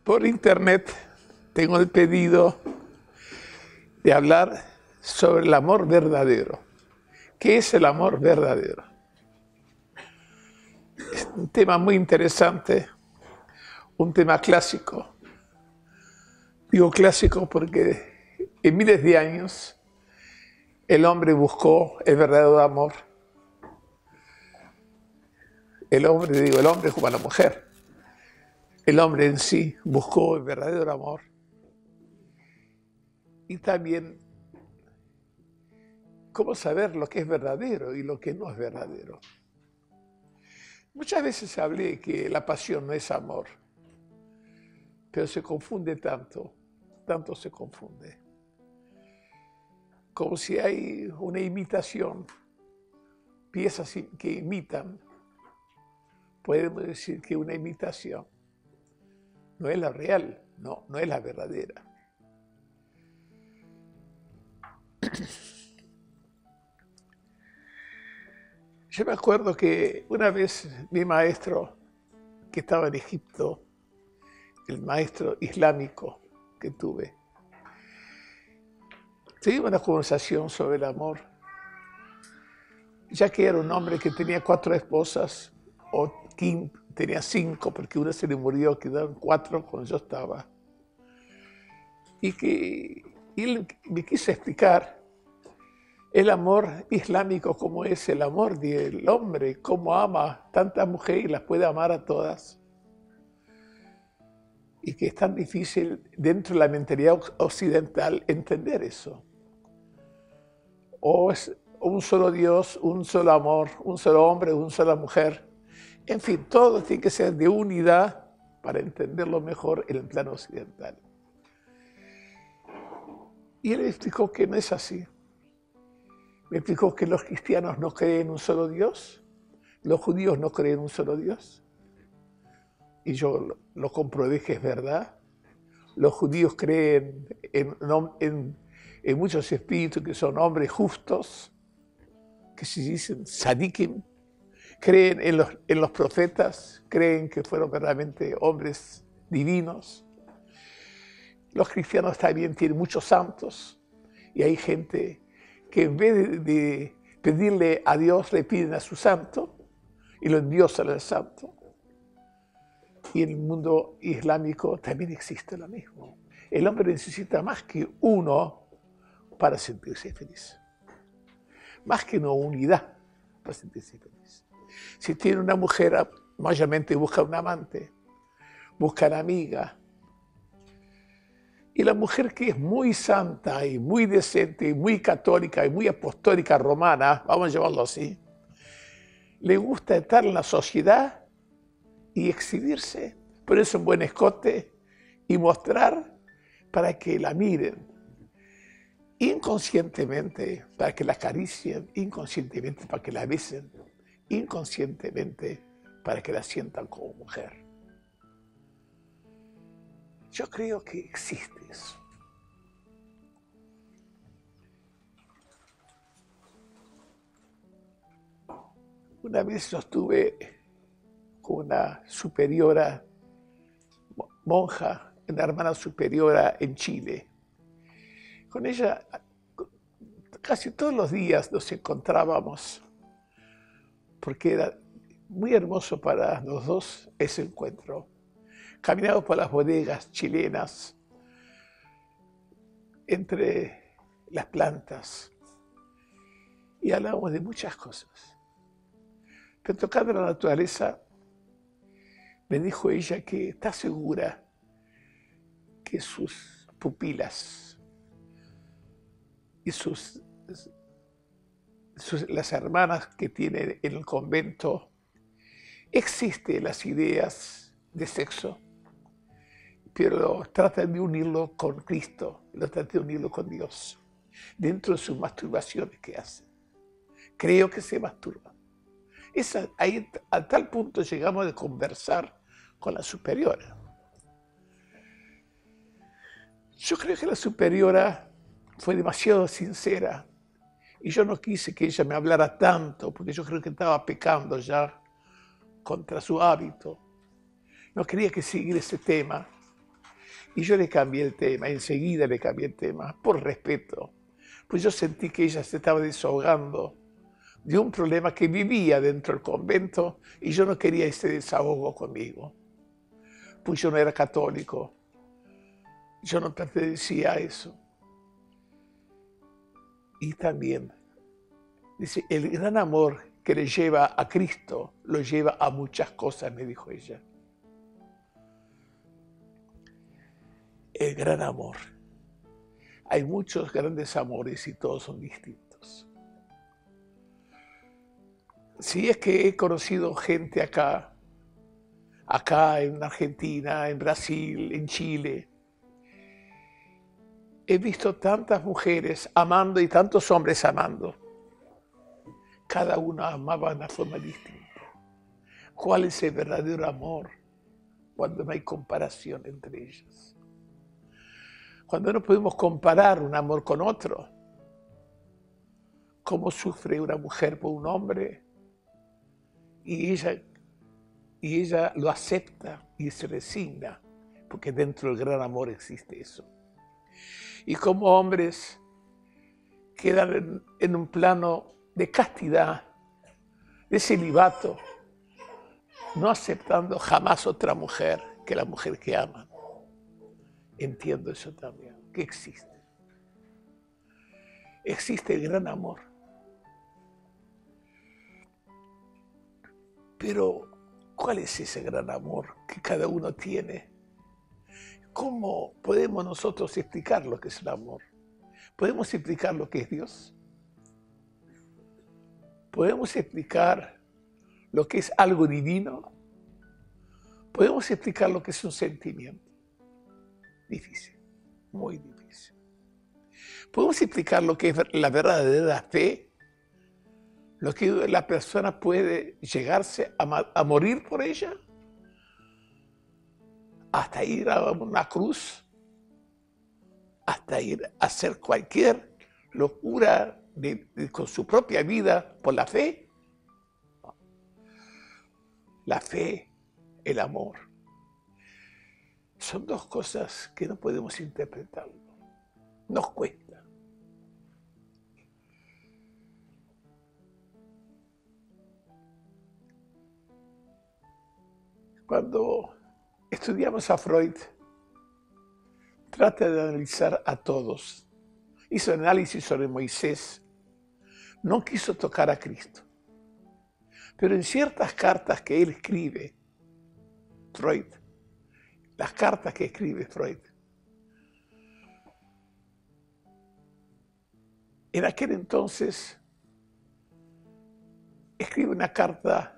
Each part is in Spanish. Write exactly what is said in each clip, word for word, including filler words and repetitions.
Por internet tengo el pedido de hablar sobre el amor verdadero. ¿Qué es el amor verdadero? Es un tema muy interesante, un tema clásico. Digo clásico porque en miles de años el hombre buscó el verdadero amor. El hombre, digo, el hombre como la mujer. El hombre en sí buscó el verdadero amor. Y también cómo saber lo que es verdadero y lo que no es verdadero. Muchas veces hablé que la pasión no es amor, pero se confunde tanto, tanto se confunde. Como si hay una imitación, piezas que imitan, podemos decir que una imitación no es la real, no, no es la verdadera. Yo me acuerdo que una vez mi maestro, que estaba en Egipto, el maestro islámico que tuve, tuvimos una conversación sobre el amor, ya que era un hombre que tenía cuatro esposas, o tenía cinco, porque una se le murió, quedaron cuatro cuando yo estaba. Y que él me quiso explicar el amor islámico, cómo es el amor del hombre, cómo ama tantas mujeres y las puede amar a todas. Y que es tan difícil dentro de la mentalidad occidental entender eso. O es un solo Dios, un solo amor, un solo hombre, una sola mujer. En fin, todo tiene que ser de unidad para entenderlo mejor en el plano occidental. Y él me explicó que no es así. Me explicó que los cristianos no creen en un solo Dios, los judíos no creen en un solo Dios. Y yo lo, lo comprobé que es verdad. Los judíos creen en, en, en muchos espíritus que son hombres justos, que se dicen tzadikim. Creen en los, en los profetas, creen que fueron verdaderamente hombres divinos. Los cristianos también tienen muchos santos y hay gente que en vez de, de pedirle a Dios, le piden a su santo y lo endiosan al santo. Y en el mundo islámico también existe lo mismo. El hombre necesita más que uno para sentirse feliz. Más que una unidad para sentirse feliz. Si tiene una mujer, mayormente busca un amante, busca una amiga. Y la mujer que es muy santa y muy decente y muy católica y muy apostólica romana, vamos a llamarlo así, le gusta estar en la sociedad y exhibirse, ponerse un buen escote y mostrar para que la miren. Inconscientemente para que la acaricien, inconscientemente para que la besen, inconscientemente para que la sientan como mujer. Yo creo que existe eso. Una vez yo estuve con una superiora, monja, una hermana superiora en Chile. Con ella casi todos los días nos encontrábamos, porque era muy hermoso para los dos ese encuentro. Caminamos por las bodegas chilenas, entre las plantas, y hablábamos de muchas cosas. Pero tocando la naturaleza, me dijo ella que está segura que sus pupilas y sus, sus, las hermanas que tiene en el convento, existen las ideas de sexo, pero tratan de unirlo con Cristo, lo tratan de unirlo con Dios, dentro de sus masturbaciones que hacen. Creo que se masturban. Esa, ahí, a tal punto llegamos a conversar con la superiora. Yo creo que la superiora fue demasiado sincera y yo no quise que ella me hablara tanto, porque yo creo que estaba pecando ya contra su hábito. No quería que siguiera ese tema. Y yo le cambié el tema, enseguida le cambié el tema, por respeto. Pues yo sentí que ella se estaba desahogando de un problema que vivía dentro del convento y yo no quería ese desahogo conmigo. Pues yo no era católico, yo no pertenecía a eso. Y también, dice, el gran amor que le lleva a Cristo lo lleva a muchas cosas, me dijo ella. El gran amor. Hay muchos grandes amores y todos son distintos. Sí, es que he conocido gente acá, acá en Argentina, en Brasil, en Chile. He visto tantas mujeres amando y tantos hombres amando. Cada uno amaba de una forma distinta. ¿Cuál es el verdadero amor cuando no hay comparación entre ellas? Cuando no podemos comparar un amor con otro. ¿Cómo sufre una mujer por un hombre? Y ella, y ella lo acepta y se resigna, porque dentro del gran amor existe eso. Y como hombres quedan en, en un plano de castidad, de celibato, no aceptando jamás otra mujer que la mujer que aman. Entiendo eso también, que existe. Existe el gran amor. Pero, ¿cuál es ese gran amor que cada uno tiene? ¿Cómo podemos nosotros explicar lo que es el amor? ¿Podemos explicar lo que es Dios? ¿Podemos explicar lo que es algo divino? ¿Podemos explicar lo que es un sentimiento? Difícil, muy difícil. ¿Podemos explicar lo que es la verdadera fe? Lo que la persona puede llegarse a, a morir por ella, hasta ir a una cruz, hasta ir a hacer cualquier locura de, de, con su propia vida por la fe. La fe, el amor, son dos cosas que no podemos interpretarlo. Nos cuesta. Cuando estudiamos a Freud, trata de analizar a todos. Hizo análisis sobre Moisés. No quiso tocar a Cristo. Pero en ciertas cartas que él escribe, Freud, las cartas que escribe Freud, en aquel entonces escribe una carta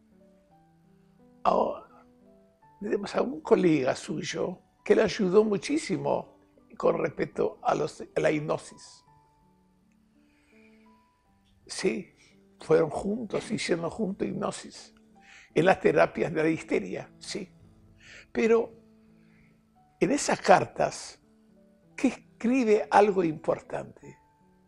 a, digamos, a un colega suyo que le ayudó muchísimo con respecto a, los, a la hipnosis. Sí, fueron juntos, hicieron juntos hipnosis en las terapias de la histeria, sí. Pero en esas cartas, que escribe algo importante.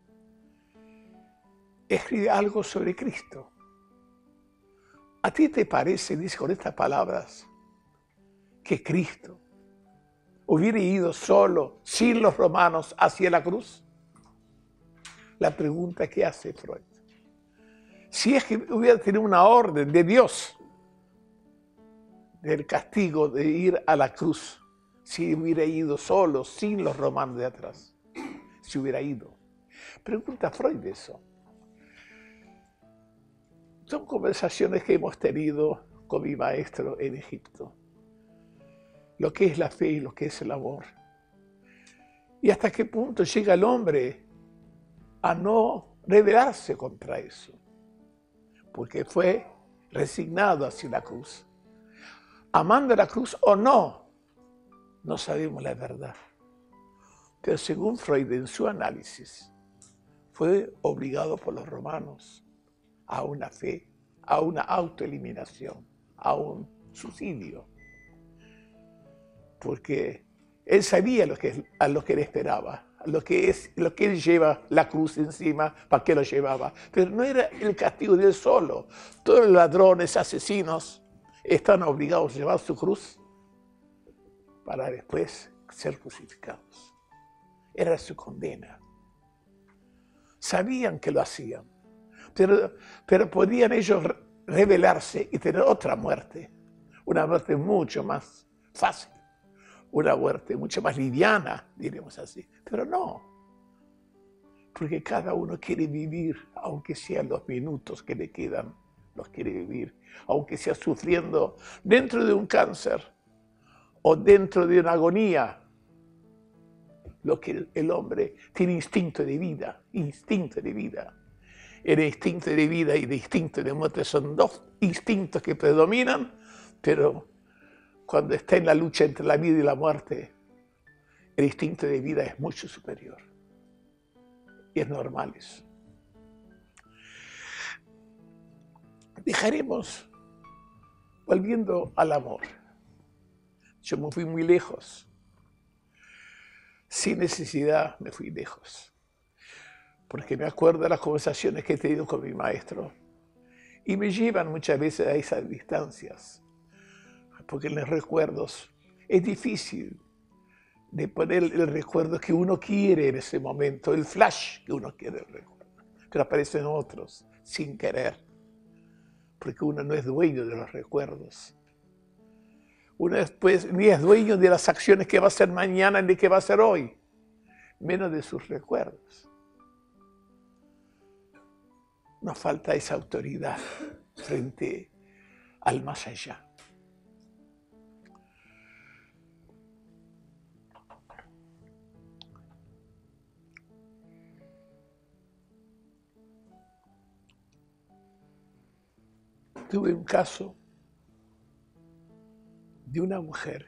Escribe algo sobre Cristo. ¿A ti te parece, dice con estas palabras, que Cristo hubiera ido solo, sin los romanos, hacia la cruz? La pregunta que hace Freud. Si es que hubiera tenido una orden de Dios del castigo de ir a la cruz, si hubiera ido solo, sin los romanos de atrás, si hubiera ido. Pregunta Freud eso. Son conversaciones que hemos tenido con mi maestro en Egipto. Lo que es la fe y lo que es el amor. Y hasta qué punto llega el hombre a no rebelarse contra eso. Porque fue resignado hacia la cruz. Amando la cruz o no, no sabemos la verdad. Pero según Freud, en su análisis, fue obligado por los romanos a una fe, a una autoeliminación, a un suicidio. Porque él sabía lo que, a lo que él esperaba, a lo que, es, lo que él lleva la cruz encima, para qué lo llevaba. Pero no era el castigo de él solo. Todos los ladrones, asesinos, están obligados a llevar su cruz para después ser crucificados. Era su condena. Sabían que lo hacían, pero, pero podían ellos rebelarse y tener otra muerte, una muerte mucho más fácil, una muerte mucho más liviana, diremos así, pero no, porque cada uno quiere vivir, aunque sean los minutos que le quedan, los quiere vivir, aunque sea sufriendo dentro de un cáncer o dentro de una agonía. Lo que el hombre tiene instinto de vida, instinto de vida. El instinto de vida y el instinto de muerte son dos instintos que predominan, pero cuando está en la lucha entre la vida y la muerte, el instinto de vida es mucho superior. Y es normal eso. Dejaremos, volviendo al amor. Yo me fui muy lejos. Sin necesidad me fui lejos. Porque me acuerdo de las conversaciones que he tenido con mi maestro. Y me llevan muchas veces a esas distancias. Porque en los recuerdos es difícil de poner el recuerdo que uno quiere en ese momento, el flash que uno quiere el recuerdo. Pero aparecen otros sin querer. Porque uno no es dueño de los recuerdos. Uno después ni es dueño de las acciones que va a hacer mañana ni que va a hacer hoy, menos de sus recuerdos. Nos falta esa autoridad frente al más allá. Tuve un caso de una mujer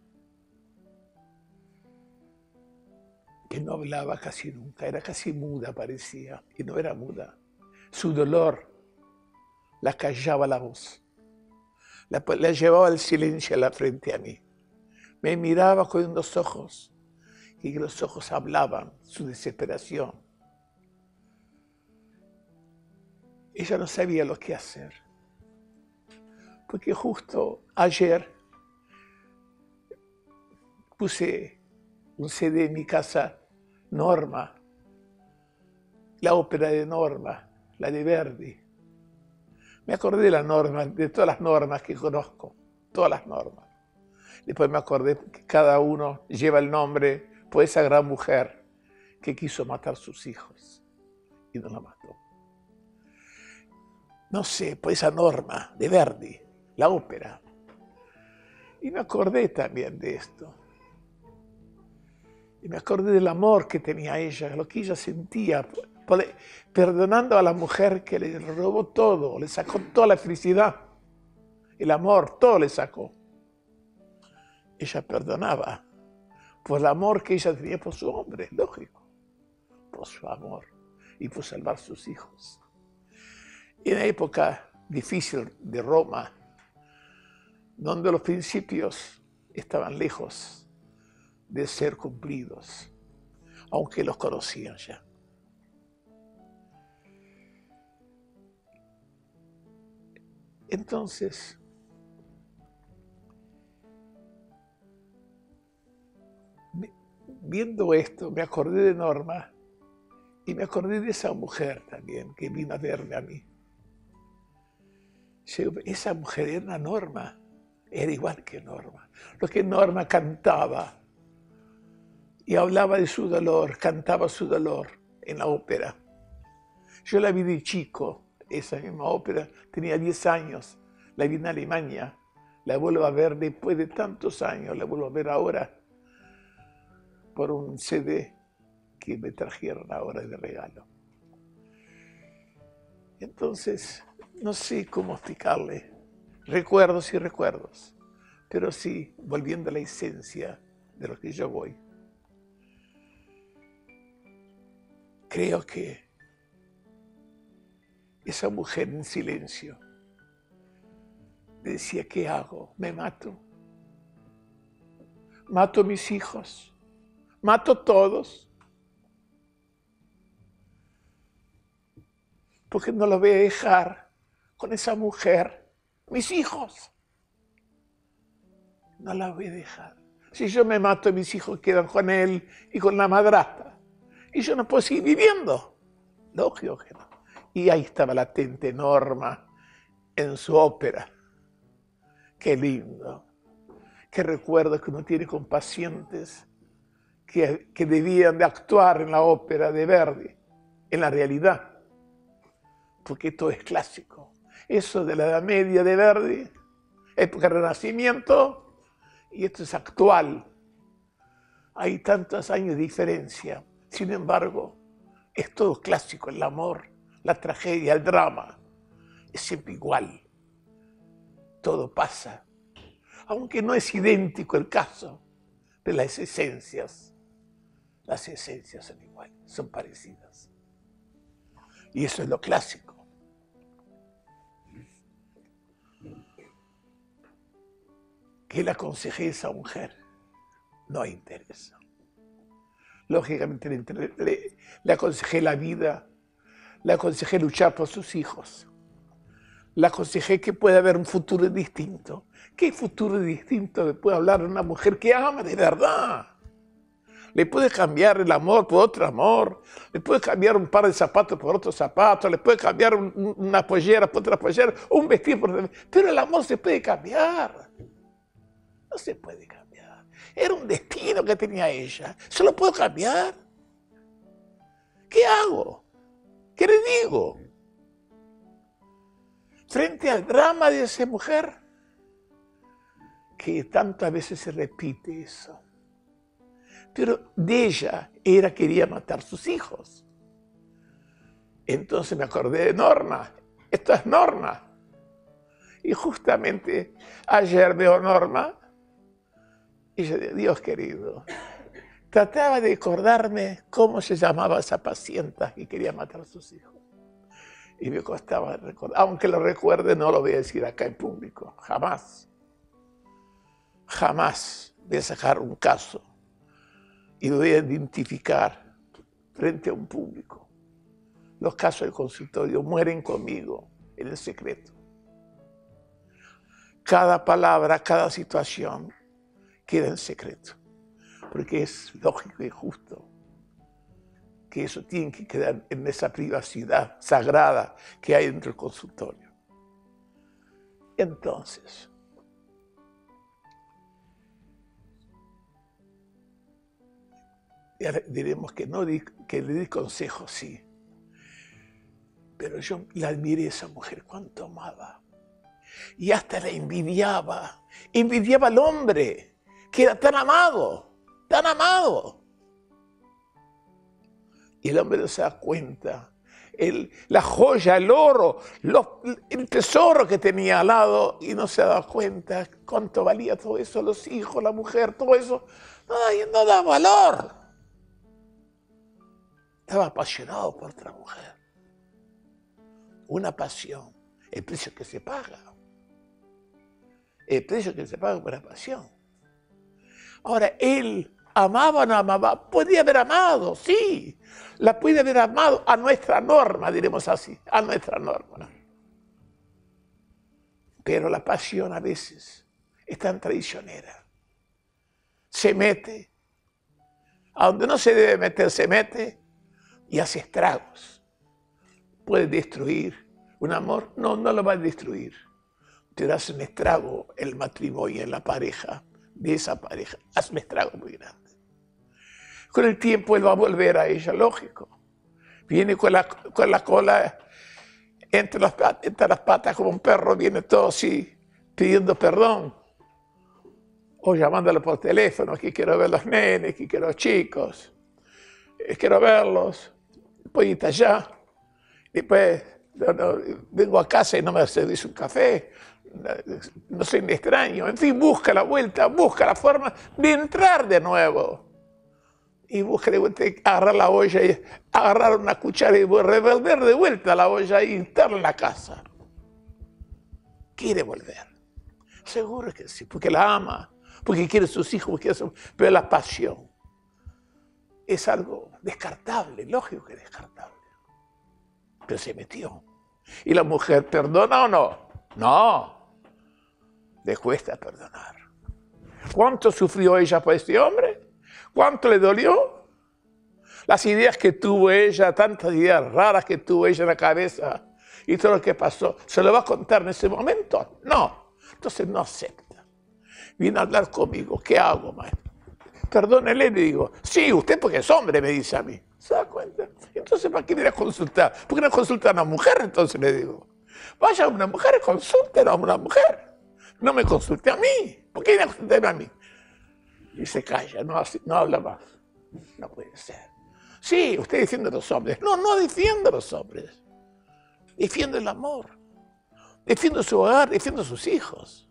que no hablaba casi nunca, era casi muda parecía, y no era muda. Su dolor la callaba la voz, la, la llevaba al silencio a la frente a mí. Me miraba con los ojos, y los ojos hablaban su desesperación. Ella no sabía lo que hacer, porque justo ayer puse un C D en mi casa, Norma, la ópera de Norma, la de Verdi. Me acordé de la Norma, de todas las normas que conozco, todas las normas. Después me acordé que cada uno lleva el nombre por esa gran mujer que quiso matar sus hijos y no la mató. No sé, por esa Norma de Verdi, la ópera. Y me acordé también de esto. Y me acordé del amor que tenía ella, lo que ella sentía, perdonando a la mujer que le robó todo, le sacó toda la felicidad, el amor, todo le sacó. Ella perdonaba por el amor que ella tenía por su hombre, lógico, por su amor y por salvar sus hijos. En una época difícil de Roma, donde los principios estaban lejos de ser cumplidos, aunque los conocían ya. Entonces, viendo esto, me acordé de Norma y me acordé de esa mujer también que vino a verme a mí. Esa mujer era una Norma, era igual que Norma. Lo que Norma cantaba y hablaba de su dolor, cantaba su dolor en la ópera. Yo la vi de chico, esa misma ópera, tenía diez años, la vi en Alemania, la vuelvo a ver después de tantos años, la vuelvo a ver ahora por un C D que me trajeron ahora de regalo. Entonces, no sé cómo explicarle, recuerdos y recuerdos, pero sí, volviendo a la esencia de lo que yo voy. Creo que esa mujer en silencio decía, ¿qué hago? ¿Me mato? ¿Mato a mis hijos? ¿Mato a todos? Porque no los voy a dejar con esa mujer, mis hijos. No la voy a dejar. Si yo me mato, mis hijos quedan con él y con la madrastra. Y yo no puedo seguir viviendo. Lógico que no. Y ahí estaba latente Norma en su ópera. Qué lindo. Qué recuerdo que uno tiene con pacientes que, que debían de actuar en la ópera de Verdi, en la realidad. Porque todo es clásico. Eso de la Edad Media de Verdi, época del Renacimiento, y esto es actual. Hay tantos años de diferencia. Sin embargo, es todo clásico, el amor, la tragedia, el drama. Es siempre igual. Todo pasa. Aunque no es idéntico el caso, pero las esencias, las esencias son iguales, son parecidas. Y eso es lo clásico. ¿Qué le aconsejé a esa mujer? No interesa. Lógicamente le, le, le aconsejé la vida, le aconsejé luchar por sus hijos, le aconsejé que puede haber un futuro distinto. ¿Qué futuro distinto le puede hablar a una mujer que ama de verdad? Le puede cambiar el amor por otro amor, le puede cambiar un par de zapatos por otro zapato, le puede cambiar un, una pollera por otra pollera, un vestido por otro. Pero el amor se puede cambiar. No se puede cambiar. Era un destino que tenía ella. ¿Se lo puedo cambiar? ¿Qué hago? ¿Qué le digo? Frente al drama de esa mujer, que tantas veces se repite eso. Pero de ella, ella quería matar a sus hijos. Entonces me acordé de Norma. Esto es Norma. Y justamente ayer veo a Norma y yo digo, Dios querido, trataba de acordarme cómo se llamaba esa paciente que quería matar a sus hijos. Y me costaba recordar. Aunque lo recuerde, no lo voy a decir acá en público. Jamás. Jamás voy a sacar un caso y lo voy a identificar frente a un público. Los casos del consultorio mueren conmigo en el secreto. Cada palabra, cada situación queda en secreto, porque es lógico y justo que eso tiene que quedar en esa privacidad sagrada que hay dentro del consultorio. Entonces, ya diremos que no, que le di consejos, sí. Pero yo la admiré a esa mujer, cuánto amaba. Y hasta la envidiaba. Envidiaba al hombre, que era tan amado, tan amado. Y el hombre no se da cuenta. El, la joya, el oro, los, el tesoro que tenía al lado, y no se da cuenta cuánto valía todo eso, los hijos, la mujer, todo eso. Ay, no da valor. Estaba apasionado por otra mujer. Una pasión, el precio que se paga. El precio que se paga por la pasión. Ahora, él amaba o no amaba, podía haber amado, sí. La puede haber amado a nuestra Norma, diremos así, a nuestra Norma. Pero la pasión a veces es tan traicionera. Se mete, a donde no se debe meter, se mete y hace estragos. Puede destruir un amor, no, no lo va a destruir. Te hace un estrago el matrimonio en la pareja, de esa pareja, hace un estrago muy grande. Con el tiempo él va a volver a ella, lógico. Viene con la, con la cola entre las, entre las patas como un perro, viene todo así, pidiendo perdón. O llamándolo por teléfono, aquí quiero ver los nenes, aquí quiero los chicos, quiero verlos, voy a allá. Después no, no, vengo a casa y no me servís un café, no soy un extraño. En fin, busca la vuelta, busca la forma de entrar de nuevo. Y busca de vuelta, agarrar la olla, y agarrar una cuchara y revolver de vuelta la olla y entrar en la casa. Quiere volver. Seguro que sí, porque la ama, porque quiere sus hijos, porque quiere su... pero la pasión es algo descartable, lógico que es descartable. Pero se metió. ¿Y la mujer perdona o no? No. Le cuesta perdonar. ¿Cuánto sufrió ella por este hombre? ¿Cuánto le dolió? Las ideas que tuvo ella, tantas ideas raras que tuvo ella en la cabeza y todo lo que pasó, ¿se lo va a contar en ese momento? No. Entonces no acepta. Viene a hablar conmigo. ¿Qué hago, maestro? Perdónele, le digo. Sí, usted porque es hombre, me dice a mí. ¿Se da cuenta? Entonces, ¿para qué viene a consultar? ¿Por qué no consulta a una mujer? Entonces le digo. Vaya a una mujer y consúltela a una mujer. No me consulte a mí. ¿Por qué viene a consultarme a mí? Y se calla, no, no habla más. No puede ser. Sí, usted defiende a los hombres. No, no defiende a los hombres. Defiende el amor. Defiende su hogar, defiende a sus hijos.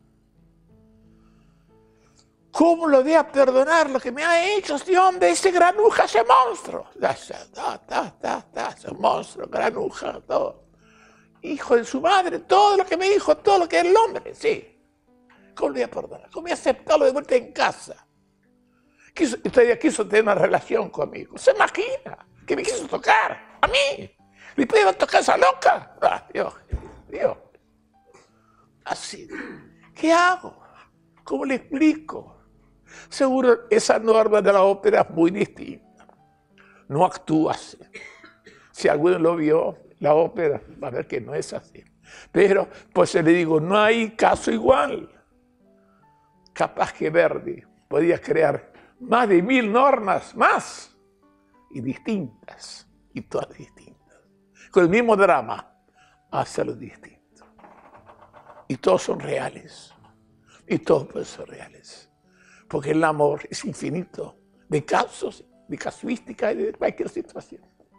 ¿Cómo lo voy a perdonar lo que me ha hecho este hombre, ese granuja, ese monstruo? Ese monstruo, granuja, todo. Hijo de su madre, todo lo que me dijo, todo lo que es el hombre, sí. ¿Cómo lo voy a perdonar? ¿Cómo voy a aceptarlo de vuelta en casa? Quiso, usted quiso tener una relación conmigo. ¿Se imagina? Que me quiso tocar a mí. ¿Le puede tocar a esa loca? Ah, Dios, Dios. Así. ¿Qué hago? ¿Cómo le explico? Seguro esa norma de la ópera es muy distinta. No actúa así. Si alguno lo vio, la ópera va a ver que no es así. Pero, pues le digo, no hay caso igual. Capaz que Verdi podía crear más de mil normas, más, y distintas, y todas distintas. Con el mismo drama, hacerlo distinto. Y todos son reales. Y todos pueden ser reales. Porque el amor es infinito, de casos, de casuística y de cualquier situación.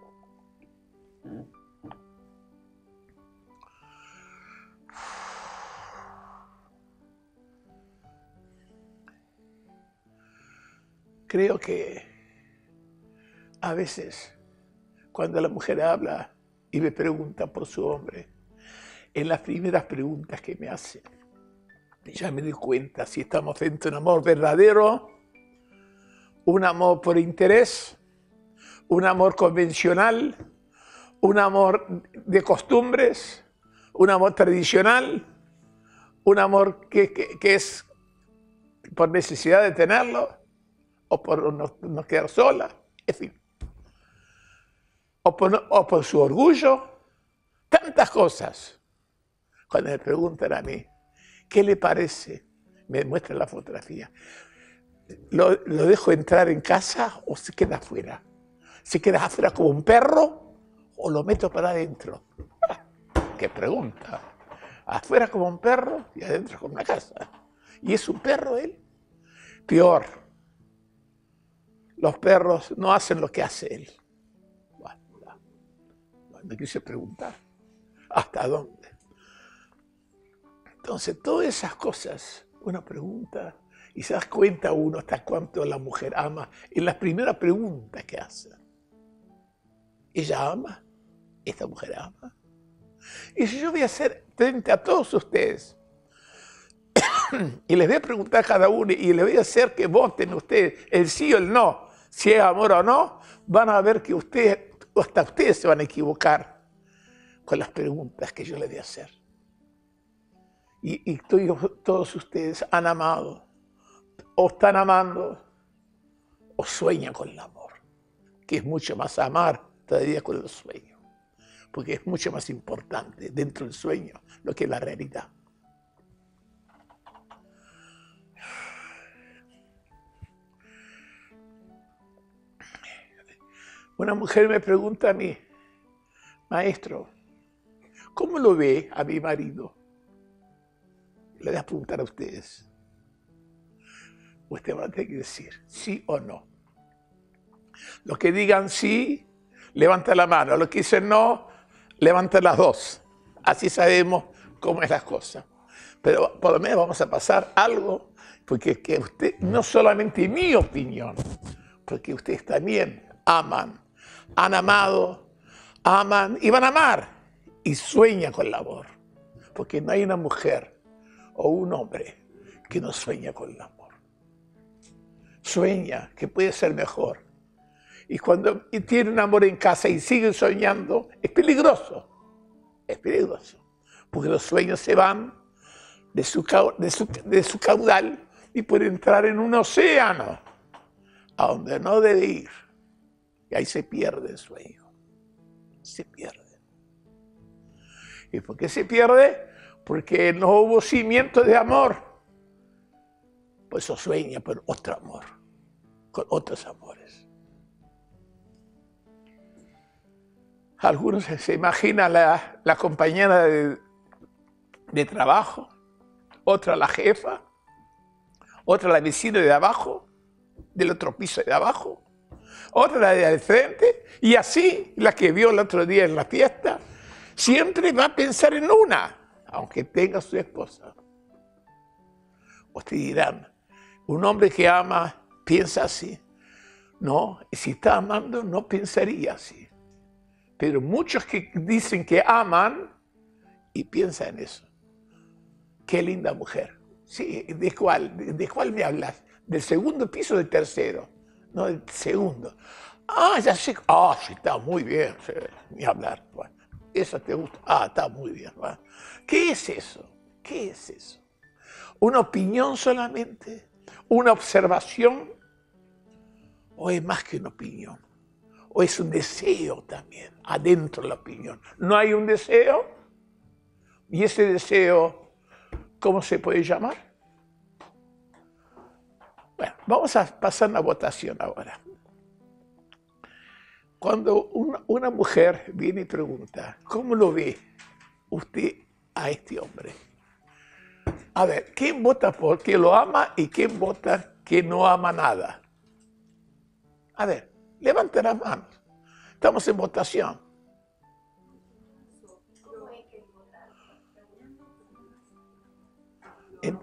Creo que a veces, cuando la mujer habla y me pregunta por su hombre, en las primeras preguntas que me hace, ya me doy cuenta si estamos frente a un amor verdadero, un amor por interés, un amor convencional, un amor de costumbres, un amor tradicional, un amor que, que, que es por necesidad de tenerlo, o por no, no quedar sola, en fin. O por, o por su orgullo, tantas cosas. Cuando me preguntan a mí, ¿qué le parece? Me muestran la fotografía. ¿Lo, ¿Lo dejo entrar en casa o se queda afuera? ¿Se queda afuera como un perro o lo meto para adentro? Ah, ¡qué pregunta! Afuera como un perro y adentro como una casa. ¿Y es un perro él? Peor. Los perros no hacen lo que hace él. Bueno, me quise preguntar, ¿hasta dónde? Entonces, todas esas cosas, una pregunta, y se da cuenta uno hasta cuánto la mujer ama en la primera pregunta que hace. ¿Ella ama? ¿Esta mujer ama? Y si yo voy a hacer frente a todos ustedes, y les voy a preguntar a cada uno, y les voy a hacer que voten ustedes el sí o el no, si es amor o no, van a ver que ustedes, hasta ustedes se van a equivocar con las preguntas que yo les voy a hacer. Y, y todos ustedes han amado, o están amando, o sueñan con el amor, que es mucho más amar todavía con el sueño, porque es mucho más importante dentro del sueño lo que la realidad. Una mujer me pregunta a mí, maestro, ¿cómo lo ve a mi marido? Le voy a preguntar a ustedes. Ustedes van a tener que decir sí o no. Los que digan sí, levanten la mano. Los que dicen no, levanten las dos. Así sabemos cómo es las cosas. Pero por lo menos vamos a pasar algo, porque que usted, no solamente mi opinión, porque ustedes también aman, han amado, aman y van a amar y sueñan con el amor. Porque no hay una mujer o un hombre que no sueña con el amor. Sueña que puede ser mejor. Y cuando tiene un amor en casa y sigue soñando, es peligroso. Es peligroso. Porque los sueños se van de su, de su, de su caudal y puede entrar en un océano a donde no debe ir. Y ahí se pierde el sueño. Se pierde. ¿Y por qué se pierde? Porque no hubo cimiento de amor. Pues eso sueña por otro amor, con otros amores. Algunos se imaginan la, la compañera de, de trabajo, otra la jefa, otra la vecina de abajo, del otro piso de abajo, otra la de al frente, y así la que vio el otro día en la fiesta, siempre va a pensar en una, aunque tenga su esposa. Ustedes dirán, un hombre que ama piensa así. No, si está amando no pensaría así. Pero muchos que dicen que aman y piensan en eso. Qué linda mujer. Sí, ¿de cuál? ¿De, de cuál me hablas? ¿Del segundo piso o del tercero? No, del segundo. Ah, ya sé. Ah, sí, está muy bien. Sí, ni hablar. Bueno, eso te gusta. Ah, está muy bien. Bueno, ¿qué es eso? ¿Qué es eso? ¿Una opinión solamente? ¿Una observación? ¿O es más que una opinión? ¿O es un deseo también, adentro de la opinión? ¿No hay un deseo? ¿Y ese deseo, cómo se puede llamar? Bueno, vamos a pasar una votación ahora. Cuando una, una mujer viene y pregunta, ¿cómo lo ve usted a este hombre? A ver, ¿quién vota por que lo ama y quién vota que no ama nada? A ver, levante las manos. Estamos en votación. En,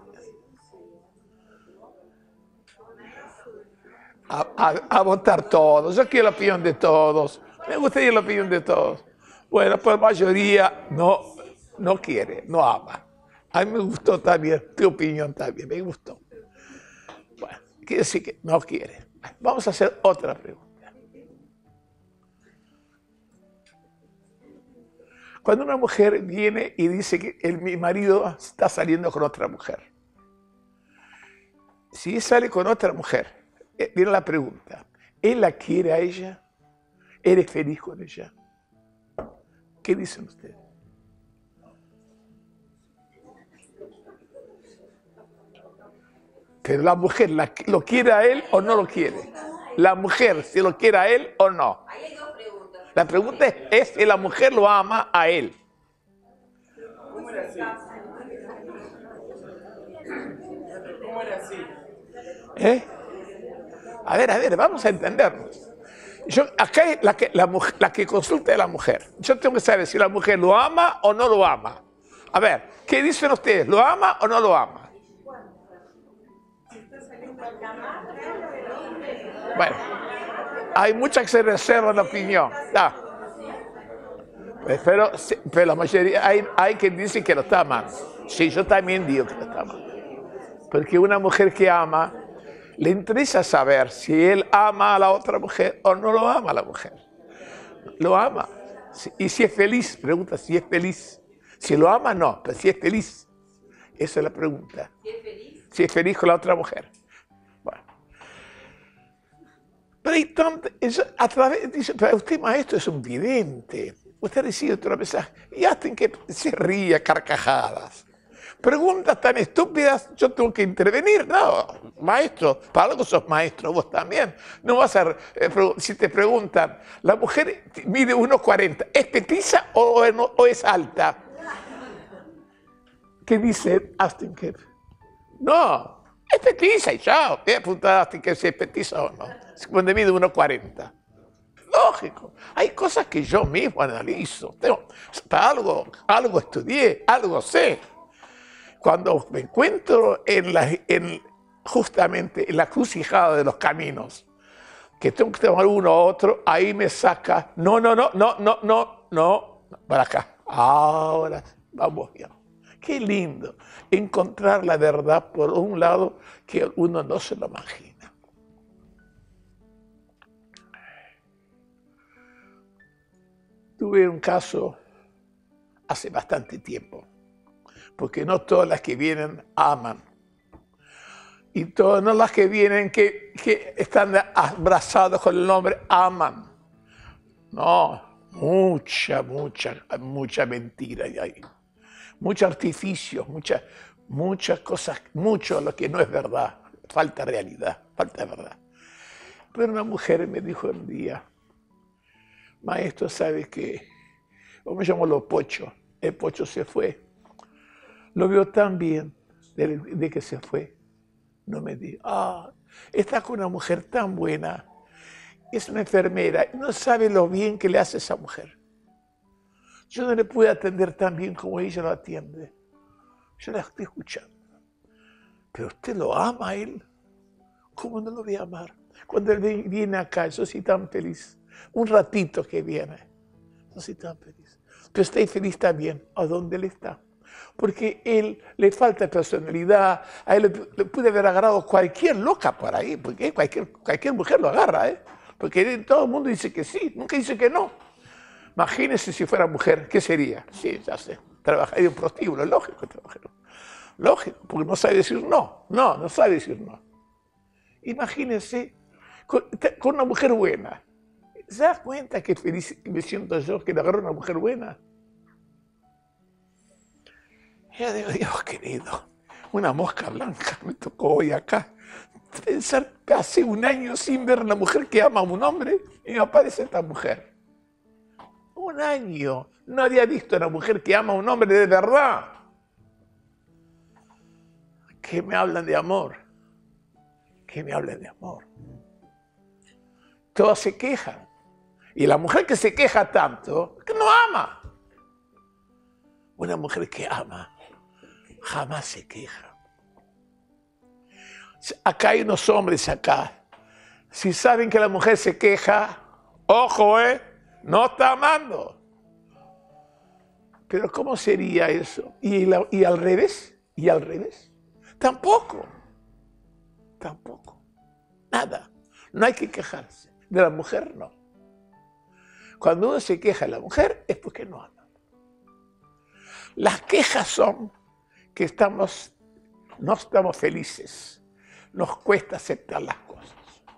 a, a, a votar todos. Yo quiero la opinión de todos. Me gustaría la opinión de todos. Bueno, pues la mayoría no, no quiere, no ama. A mí me gustó también, tu opinión también, me gustó. Bueno, quiere decir que no quiere. Vamos a hacer otra pregunta. Cuando una mujer viene y dice que el, mi marido está saliendo con otra mujer. Si él sale con otra mujer, viene la pregunta, ¿él la quiere a ella? ¿Eres feliz con ella? ¿Qué dicen ustedes? Pero la mujer, la, ¿lo quiere a él o no lo quiere? La mujer, si lo quiere a él o no. La pregunta es, es si la mujer lo ama a él. ¿Cómo era así? ¿Cómo era así? ¿Eh? A ver, a ver, vamos a entendernos. Yo, acá es la que, la, la que consulta es la mujer. Yo tengo que saber si la mujer lo ama o no lo ama. A ver, ¿qué dicen ustedes? ¿Lo ama o no lo ama? Bueno, hay muchas que se reservan la opinión. Ah. Pero, pero la mayoría, hay, hay quien dice que lo está amando. Sí, yo también digo que lo está amando. Porque una mujer que ama, le interesa saber si él ama a la otra mujer o no lo ama a la mujer. Lo ama. Y si es feliz, pregunta si es feliz. Si lo ama, no, pero si es feliz. Esa es la pregunta. ¿Si es feliz? Si es feliz con la otra mujer. Bueno. Pero hay tanto, eso, a través, dice, pero usted, maestro, es un vidente. Usted recibe otro mensaje y hasta que se ríe a carcajadas. Preguntas tan estúpidas, yo tengo que intervenir. No, maestro, para algo sos maestro, vos también. No vas a, eh, si te preguntan, la mujer mide uno cuarenta, ¿es petiza o, o es alta? ¿Qué dice Austin Kemp? No, es petiza y chao. Voy a apuntar a Austin Kemp si es petiza o no. Cuando mide uno cuarenta. Lógico, hay cosas que yo mismo analizo. Tengo, para algo, algo estudié, algo sé. Cuando me encuentro en la, en, justamente en la crucijada de los caminos, que tengo que tomar uno u otro, ahí me saca, no, no, no, no, no, no, no, para acá. Ahora vamos bien. Qué lindo encontrar la verdad por un lado que uno no se lo imagina. Tuve un caso hace bastante tiempo, porque no todas las que vienen aman. Y todas no las que vienen que, que están abrazados con el nombre aman. No, mucha, mucha, mucha mentira hay ahí. Mucho artificio, muchas muchas cosas, mucho lo que no es verdad. Falta realidad, falta verdad. Pero una mujer me dijo un día, maestro, ¿sabe qué? Yo me llamo Lo Pocho. El Pocho se fue. Lo veo tan bien de, de que se fue. No me dijo, ah, está con una mujer tan buena. Es una enfermera. No sabe lo bien que le hace esa mujer. Yo no le pude atender tan bien como ella lo atiende. Yo la estoy escuchando. Pero usted lo ama a él. ¿Cómo no lo voy a amar? Cuando él viene acá, yo soy tan feliz. Un ratito que viene, yo soy tan feliz. Pero estoy feliz también a donde él está. Porque él le falta personalidad. A él le, le puede haber agarrado cualquier loca por ahí. Porque cualquier, cualquier mujer lo agarra, ¿eh? Porque todo el mundo dice que sí, nunca dice que no. Imagínese si fuera mujer, ¿qué sería? Sí, ya sé, trabajaría en prostíbulo, lógico trabajaría. Lógico, porque no sabe decir no, no, no sabe decir no. Imagínese con, con una mujer buena. ¿Se da cuenta qué feliz me siento yo que le agarro una mujer buena? Yo digo, Dios querido, una mosca blanca me tocó hoy acá. Pensar que hace un año sin ver a una mujer que ama a un hombre y me aparece esta mujer. Un año. No había visto a una mujer que ama a un hombre de verdad. ¿Qué me hablan de amor? ¿Qué me hablan de amor? Todos se quejan. Y la mujer que se queja tanto, que no ama. Una mujer que ama, jamás se queja. Acá hay unos hombres acá. Si saben que la mujer se queja, ojo, ¿eh? No está amando. Pero ¿cómo sería eso? ¿Y, la, y al revés? ¿Y al revés? Tampoco. Tampoco. Nada. No hay que quejarse. De la mujer, no. Cuando uno se queja de la mujer, es porque no ama. Las quejas son que estamos, no estamos felices. Nos cuesta aceptar las cosas.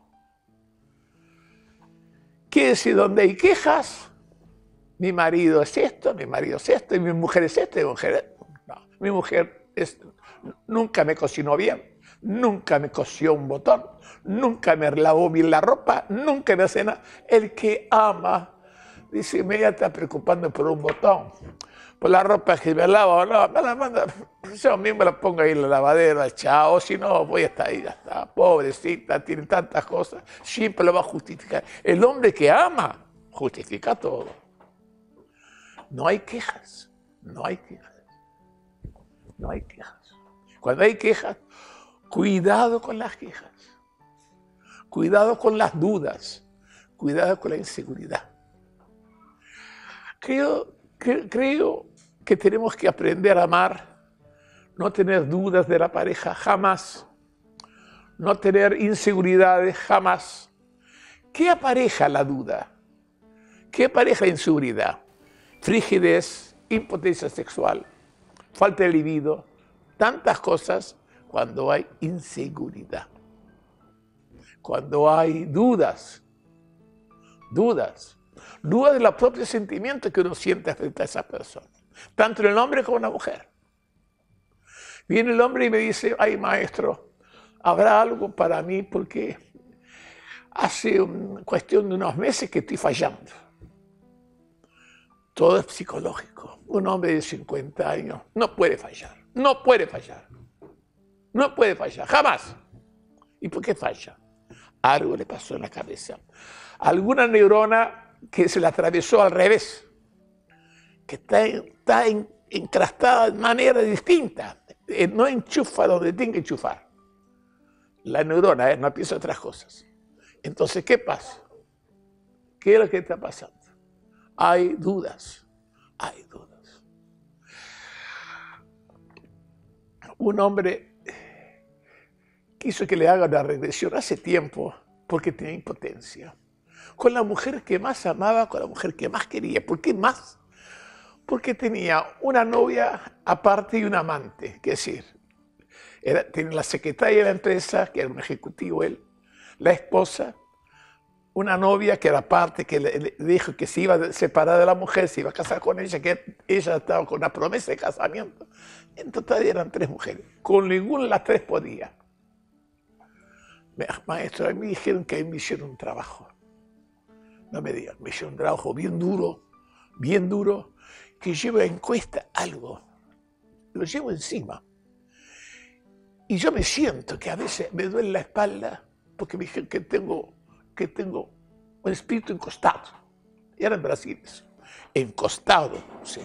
Quiere decir, donde hay quejas, mi marido es esto, mi marido es esto, y mi mujer es esto, y mi mujer, no, mi mujer es, nunca me cocinó bien, nunca me cosió un botón, nunca me lavó bien la ropa, nunca me hace nada. El que ama, dice, me está preocupando por un botón, por la ropa que me lava o no, me la manda, yo mismo la pongo ahí en la lavadera, chao, si no, voy a estar ahí, ya está, pobrecita, tiene tantas cosas, siempre lo va a justificar. El hombre que ama, justifica todo. No hay quejas, no hay quejas, no hay quejas. Cuando hay quejas, cuidado con las quejas, cuidado con las dudas, cuidado con la inseguridad. Creo que, creo que tenemos que aprender a amar, no tener dudas de la pareja jamás, no tener inseguridades jamás. ¿Qué apareja la duda? ¿Qué apareja la inseguridad? Frigidez, impotencia sexual, falta de libido, tantas cosas cuando hay inseguridad. Cuando hay dudas, dudas, dudas de los propios sentimientos que uno siente frente a esa persona, tanto en el hombre como en la mujer. Viene el hombre y me dice, ay maestro, ¿habrá algo para mí? Porque hace una cuestión de unos meses que estoy fallando. Todo es psicológico. Un hombre de cincuenta años no puede fallar, no puede fallar, no puede fallar, jamás. ¿Y por qué falla? Algo le pasó en la cabeza. Alguna neurona que se le atravesó al revés, que está, está encrastada de manera distinta, no enchufa donde tiene que enchufar. La neurona ¿eh? no piensa otras cosas. Entonces, ¿qué pasa? ¿Qué es lo que está pasando? Hay dudas, hay dudas. Un hombre quiso que le haga una regresión hace tiempo porque tenía impotencia. Con la mujer que más amaba, con la mujer que más quería. ¿Por qué más? Porque tenía una novia aparte y un amante. Es decir, Era, tenía la secretaria de la empresa, que era un ejecutivo él, la esposa, una novia que era parte, que le, le dijo que se iba a separar de la mujer, se iba a casar con ella, que ella estaba con una promesa de casamiento. En total eran tres mujeres. Con ninguna de las tres podía. Maestro, a mí me dijeron que a mí me hicieron un trabajo. No me digan, me hicieron un trabajo bien duro, bien duro, que llevo en cuesta algo. Lo llevo encima. Y yo me siento que a veces me duele la espalda porque me dijeron que tengo, que tengo un espíritu encostado. Y era en Brasil eso. Encostado, sí.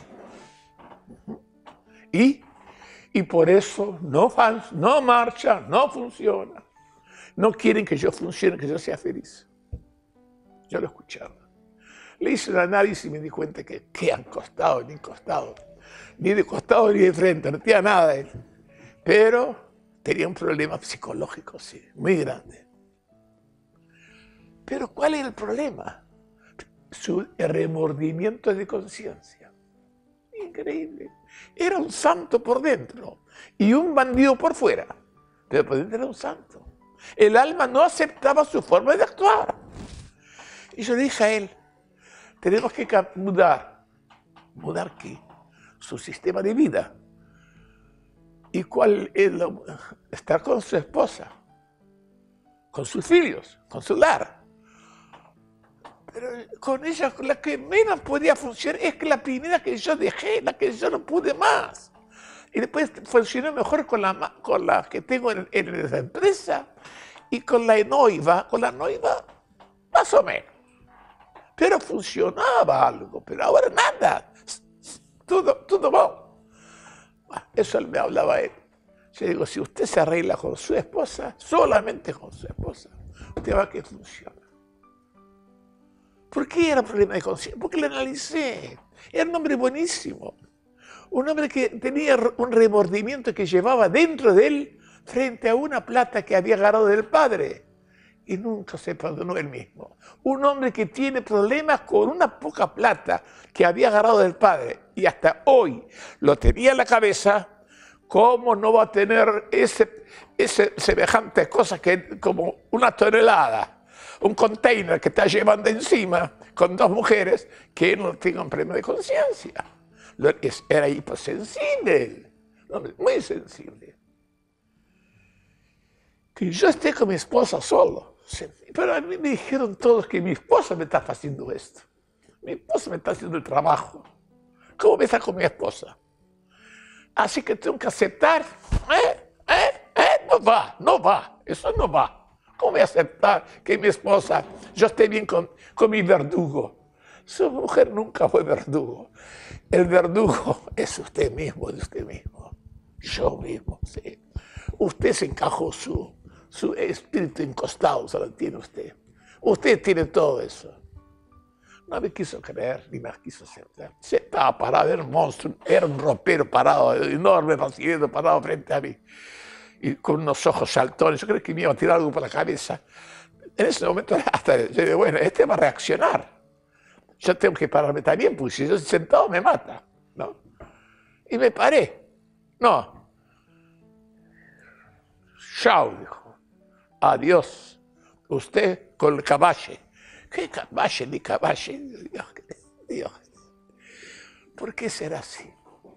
Y, y por eso no, no marcha, no funciona. No quieren que yo funcione, que yo sea feliz. Yo lo escuchaba. Le hice un análisis y me di cuenta que qué han costado, ni costado. Ni de costado ni de frente, no tenía nada de él. Pero tenía un problema psicológico, sí, muy grande. Pero ¿cuál era el problema? Su remordimiento de conciencia. Increíble. Era un santo por dentro y un bandido por fuera. Pero por dentro era un santo. El alma no aceptaba su forma de actuar. Y yo le dije a él, tenemos que mudar. ¿Mudar qué? Su sistema de vida. ¿Y cuál es lo? Estar con su esposa, con sus hijos, con su lar. Pero con ella, la que menos podía funcionar es que la primera que yo dejé, la que yo no pude más. Y después funcionó mejor con la, con la que tengo en, en la empresa y con la noiva, con la noiva más o menos. Pero funcionaba algo, pero ahora nada. Todo, todo mal. Eso él me hablaba a él. Yo digo, si usted se arregla con su esposa, solamente con su esposa, usted va a que funciona. ¿Por qué era problema de conciencia? Porque lo analicé. Era un hombre buenísimo. Un hombre que tenía un remordimiento que llevaba dentro de él frente a una plata que había agarrado del padre. Y nunca se perdonó él mismo. Un hombre que tiene problemas con una poca plata que había agarrado del padre. Y hasta hoy lo tenía en la cabeza. ¿Cómo no va a tener ese, ese semejante cosa que como una tonelada? Un container que está llevando encima con dos mujeres que no tengan problema de conciencia. Era hipersensible. Muy sensible. Que yo esté con mi esposa solo. Pero a mí me dijeron todos que mi esposa me está haciendo esto. Mi esposa me está haciendo el trabajo. ¿Cómo me está con mi esposa? Así que tengo que aceptar. ¿Eh? ¿Eh? ¿Eh? No va, no va. Eso no va. ¿Cómo voy a aceptar que mi esposa, yo esté bien con, con mi verdugo? Su mujer nunca fue verdugo. El verdugo es usted mismo, de usted mismo. Yo mismo, sí. Usted se encajó su... Su espíritu encostado se lo tiene usted. Usted tiene todo eso. No me quiso creer, ni me quiso aceptar. Se estaba parado, era un monstruo, era un ropero parado, enorme, brasileño parado frente a mí. Y con unos ojos saltones. Yo creo que me iba a tirar algo por la cabeza. En ese momento, hasta yo digo, bueno, este va a reaccionar. Yo tengo que pararme también, porque si yo estoy sentado me mata, ¿no? Y me paré. No. Chao, dijo. Adiós, usted con el caballo. ¿Qué caballo ni caballo? Dios, Dios. ¿Por qué será así?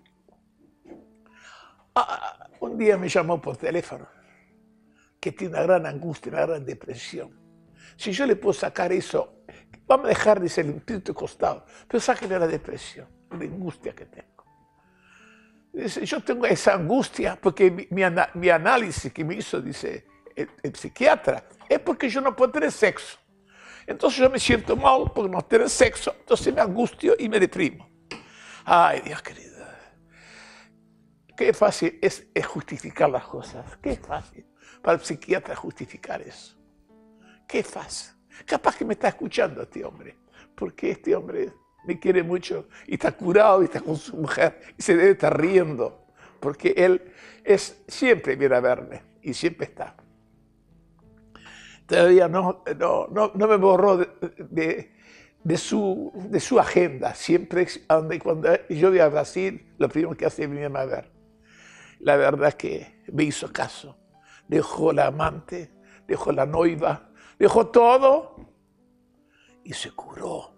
Ah, un día me llamó por teléfono, que tiene una gran angustia, una gran depresión. Si yo le puedo sacar eso, vamos a dejar de ser el espíritu costado, pero sáquenle la depresión, la angustia que tengo. Dice, yo tengo esa angustia porque mi, mi, mi análisis que me hizo, dice, El, el psiquiatra, es porque yo no puedo tener sexo. Entonces yo me siento mal por no tener sexo, entonces me angustio y me deprimo. Ay, Dios querido. Qué fácil es, es justificar las cosas. Qué fácil para el psiquiatra justificar eso. Qué fácil. Capaz que me está escuchando este hombre, porque este hombre me quiere mucho y está curado y está con su mujer y se debe estar riendo, porque él es, siempre viene a verme y siempre está. Todavía no, no, no, no me borró de, de, de, su, de su agenda. Siempre, cuando yo voy a Brasil, lo primero que hace es venirme a ver. la verdad que me hizo caso. Dejó la amante, dejó la noiva, dejó todo y se curó.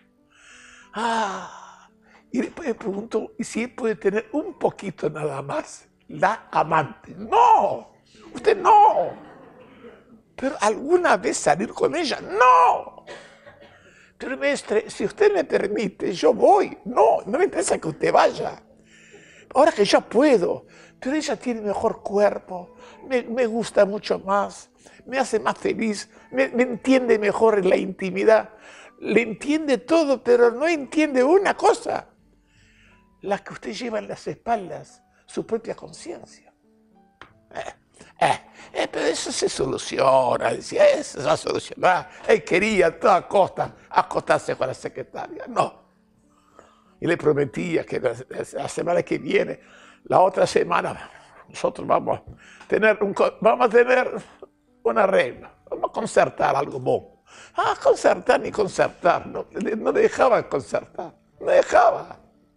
Ah, y después me preguntó, ¿y si él puede tener un poquito nada más? La amante. ¡No! Usted no. Pero alguna vez salir con ella, no. Pero maestre, si usted me permite, yo voy. No, no me interesa que usted vaya. Ahora que yo puedo, pero ella tiene mejor cuerpo, me, me gusta mucho más, me hace más feliz, me, me entiende mejor en la intimidad. Le entiende todo, pero no entiende una cosa. La que usted lleva en las espaldas, su propia conciencia. Eh, eh, eh, pero eso se soluciona, decía, eso se va a solucionar. Él quería a toda costa acostarse con la secretaria. No. Y le prometía que la, la semana que viene, la otra semana, nosotros vamos a tener, un, vamos a tener una regla, vamos a concertar algo bueno. Ah, concertar ni concertar, no, no dejaba concertar, no dejaba.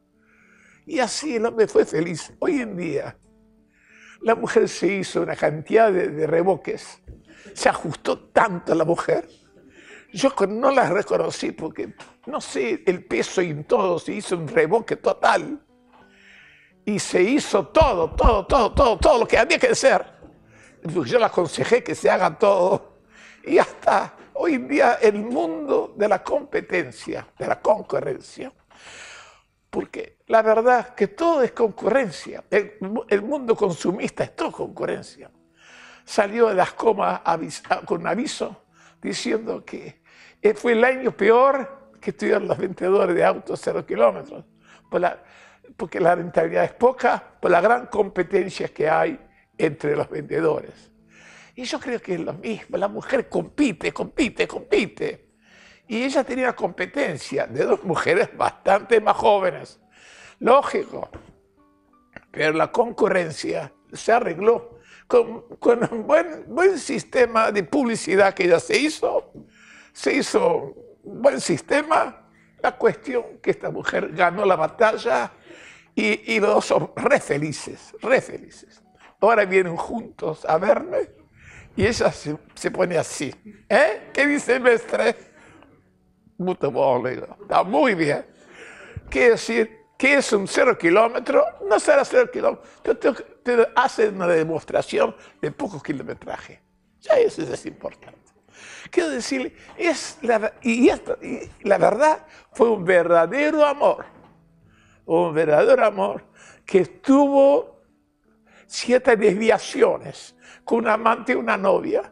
Y así el hombre fue feliz. Hoy en día, la mujer se hizo una cantidad de, de reboques, se ajustó tanto a la mujer. Yo no la reconocí porque, no sé, el peso y todo, se hizo un reboque total. Y se hizo todo, todo, todo, todo, todo lo que había que hacer. Yo le aconsejé que se haga todo. Y hasta hoy en día el mundo de la competencia, de la concurrencia. Porque la verdad que todo es concurrencia. El, el mundo consumista es todo concurrencia. Salió de las comas con un aviso diciendo que fue el año peor que tuvieron los vendedores de autos cero kilómetros, por la, porque la rentabilidad es poca, por la gran competencia que hay entre los vendedores. Y yo creo que es lo mismo, la mujer compite, compite, compite. Y ella tenía competencia de dos mujeres bastante más jóvenes. Lógico, pero la concurrencia se arregló con, con un buen, buen sistema de publicidad que ella se hizo. Se hizo un buen sistema. La cuestión que esta mujer ganó la batalla y, y los dos son re felices, re felices. Ahora vienen juntos a verme y ella se, se pone así. ¿Eh? ¿Qué dice el maestre? Muy bien, está muy bien. Quiere decir, ¿qué es un cero kilómetro? No será cero kilómetro. Te, te, te hace una demostración de poco kilometraje. Ya eso es importante. Quiero decir, es la, y, esto, y la verdad fue un verdadero amor. Un verdadero amor que tuvo ciertas desviaciones con un amante y una novia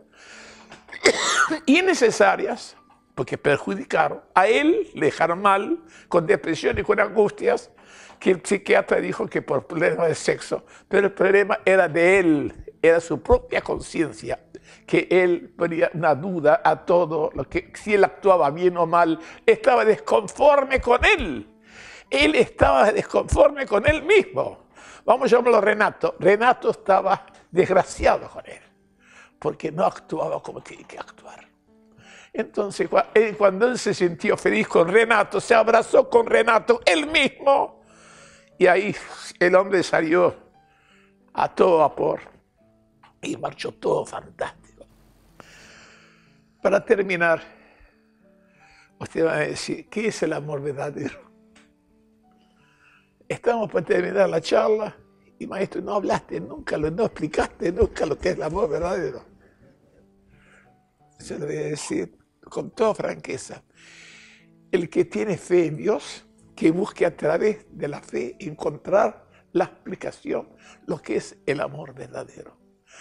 innecesarias, porque perjudicaron. A él le dejaron mal, con depresión y con angustias, que el psiquiatra dijo que por problemas de sexo, pero el problema era de él, era su propia conciencia, que él ponía una duda a todo, lo que, si él actuaba bien o mal, estaba desconforme con él. Él estaba desconforme con él mismo. Vamos a llamarlo Renato. Renato estaba desgraciado con él, porque no actuaba como tiene que actuar. Entonces, cuando él se sintió feliz con Renato, se abrazó con Renato él mismo, y ahí el hombre salió a todo vapor y marchó todo fantástico. Para terminar, usted va a decir, ¿qué es el amor verdadero? Estamos para terminar la charla y maestro, no hablaste nunca, no explicaste nunca lo que es el amor verdadero. Se lo voy a decir con toda franqueza. El que tiene fe en Dios, que busque a través de la fe encontrar la explicación, lo que es el amor verdadero.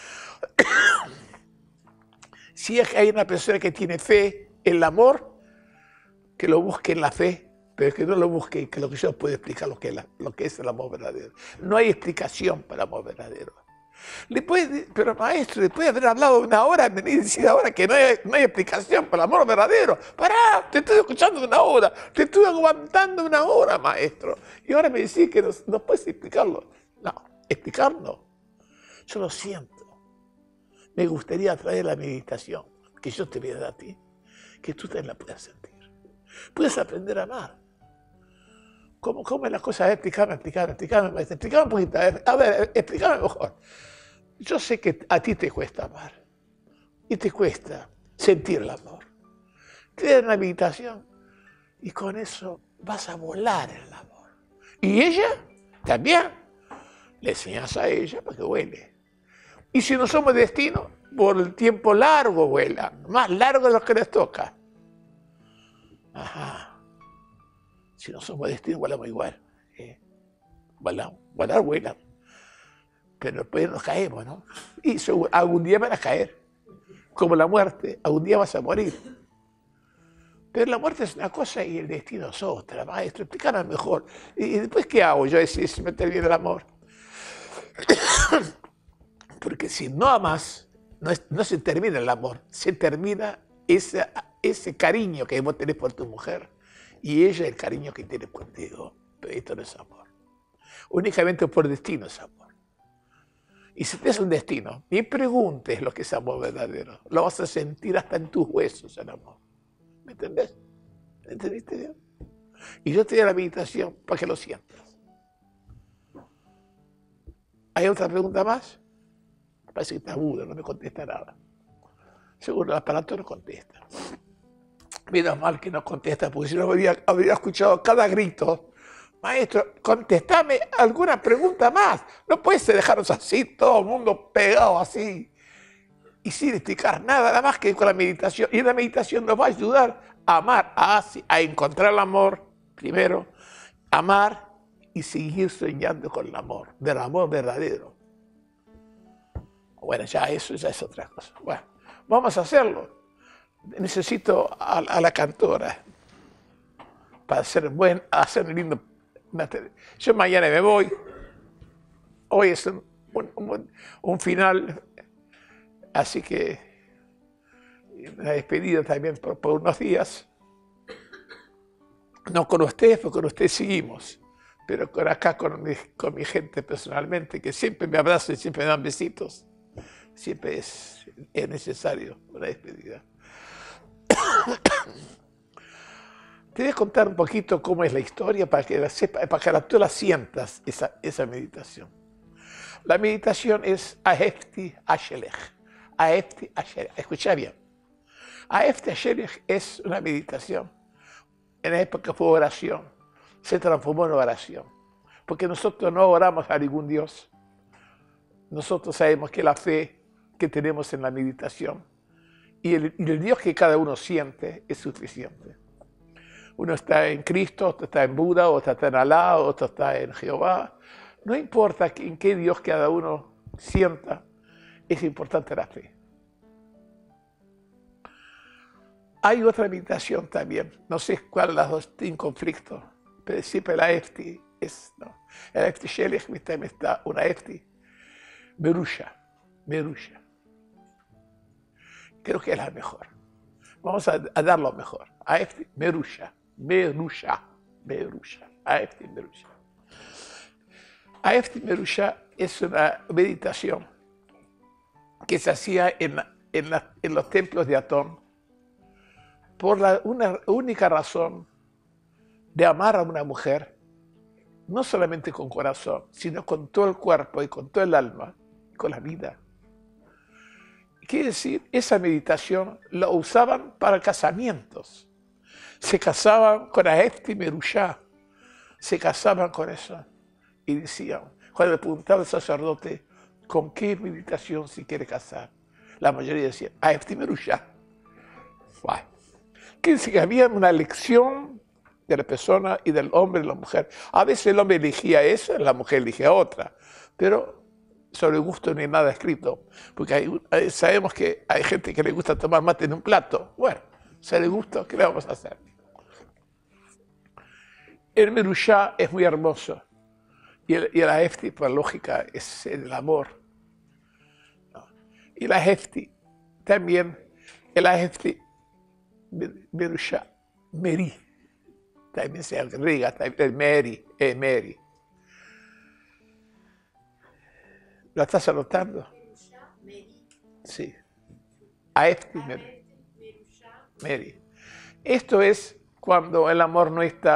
Si es que hay una persona que tiene fe en el amor, que lo busque en la fe, pero que no lo busque, que lo que yo puedo explicar lo que, es la, lo que es el amor verdadero. No hay explicación para el amor verdadero. Le puede, pero maestro, después de haber hablado una hora, me dice ahora que no hay, no hay explicación para el amor verdadero. Pará, te estoy escuchando una hora, te estoy aguantando una hora, maestro. Y ahora me decís que no, no puedes explicarlo. No, explicarlo. Yo lo siento. Me gustaría traer la meditación que yo te voy a dar a ti, que tú también la puedas sentir. Puedes aprender a amar. ¿Cómo, cómo es la cosa? Explícame, explícame, explícame, maestro, explícame un poquito. A ver, explícame mejor. Yo sé que a ti te cuesta amar. Y te cuesta sentir el amor. Te da una meditación. Y con eso vas a volar en el amor. Y ella también. Le enseñas a ella para que vuele. Y si no somos destino, por el tiempo largo vuelan. Más largo de lo que les toca. Ajá. Si no somos destino, volamos igual. ¿eh? Volamos. Volar, vuelan. Pero después nos caemos, ¿no? Y seguro, algún día van a caer. Como la muerte. Algún día vas a morir. Pero la muerte es una cosa y el destino es otra. Maestro, explícame mejor. ¿Y después qué hago yo si se me termina el amor? Porque si no amas, no, es, no se termina el amor. Se termina ese, ese cariño que vos tenés por tu mujer. Y ella el cariño que tiene contigo. Pero esto no es amor. Únicamente por destino es amor. Y si tienes un destino, ni preguntes lo que es amor verdadero. Lo vas a sentir hasta en tus huesos el amor. ¿Me entendés? ¿Me entendiste bien? Y yo te doy la meditación para que lo sientas. ¿Hay otra pregunta más? Parece que está agudo, no me contesta nada. Seguro el aparato no contesta. Menos mal que no contesta, porque si no habría, habría escuchado cada grito. Maestro, contestame alguna pregunta más. No puedes dejarnos así, todo el mundo pegado así. Y sin explicar nada, nada más que con la meditación. Y la meditación nos va a ayudar a amar, a, a encontrar el amor primero, amar y seguir soñando con el amor, del amor verdadero. Bueno, ya eso ya es otra cosa. Bueno, vamos a hacerlo. Necesito a, a la cantora para hacer buen, hacer un lindo material. Yo mañana me voy. Hoy es un, un, un, un final. Así que una despedida también por, por unos días. No con ustedes, porque con ustedes seguimos. Pero con acá, con mi, con mi gente personalmente, que siempre me abrazan y siempre me dan besitos. Siempre es, es necesario una despedida. Te voy a contar un poquito cómo es la historia para que la sepa, para que la, tú la sientas, esa, esa meditación. La meditación es Ahefti Ashelech. Ahefti Ashelech. Escucha bien. Ahefti Ashelech es una meditación. En la época fue oración. Se transformó en oración. Porque nosotros no oramos a ningún Dios. Nosotros sabemos que la fe que tenemos en la meditación y el, y el Dios que cada uno siente es suficiente. Uno está en Cristo, otro está en Buda, otro está en Alá, otro está en Jehová. No importa en qué Dios cada uno sienta, es importante la fe. Hay otra meditación también, no sé cuál de las dos está en conflicto, pero siempre la Efti es, ¿no? El Efti Shelech también está una Efti, Merusha, Merusha. Creo que es la mejor. Vamos a, a dar lo mejor. Efti Merusha, Merusha, Merusha, Efti Merusha. Efti Merusha es una meditación que se hacía en, en, la, en los templos de Atón por la una única razón de amar a una mujer, no solamente con corazón, sino con todo el cuerpo y con todo el alma y con la vida. Quiere decir, esa meditación la usaban para casamientos. Se casaban con Ahefti Merusha, se casaban con eso. Y decían, cuando le preguntaba al sacerdote, ¿con qué meditación se quiere casar? La mayoría decía, Ahefti Merusha. Quiere decir que había una elección de la persona y del hombre y de la mujer. A veces el hombre elegía esa, la mujer elegía otra. Pero sobre gusto no hay nada escrito. Porque hay, sabemos que hay gente que le gusta tomar mate en un plato. Bueno, si le gusta, ¿qué le vamos a hacer? El Merusha es muy hermoso. Y el, y el Ahefti, por lógica, es el amor. ¿No? Y el Ahefti también, el Ahefti Merusha, Meri. También se agrega, el Meri, eh, Meri. ¿Lo estás anotando? Sí. Ahefti Meri. Meri. Esto es cuando el amor no está